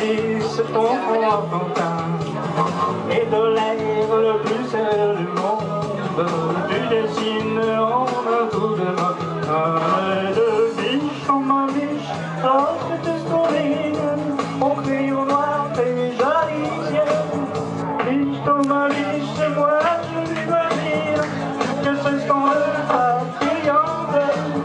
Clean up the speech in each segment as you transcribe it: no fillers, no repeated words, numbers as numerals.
lisse ton front enfantin et de l'air le plus seul du monde, tu dessines en un tour de main de biche en ma biche, alors que tu souris au crayon noir tes jolies yeux. Biche dans ma biche, moi je l'imagine que ce sont le papillon bleu.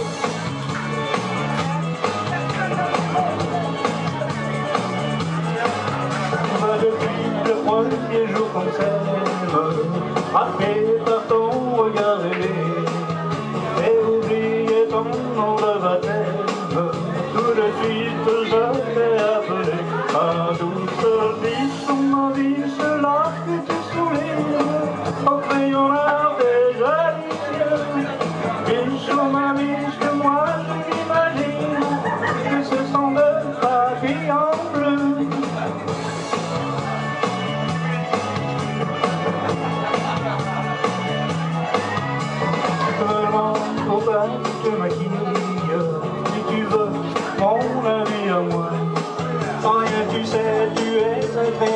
Depuis le premier jour qu'on s'aime, frappé par ton regard aimé, et oublié ton nom de baptême, tout de suite je t'ai appelé ma douce biche, ma biche, là que tu souris au crayon noir des jolis yeux. Biche, ma biche, moi je m'imagine que ce sont de papillons bleus. Faut pas que je maquille, si tu veux mon avis à moi. Rien tu sais, tu es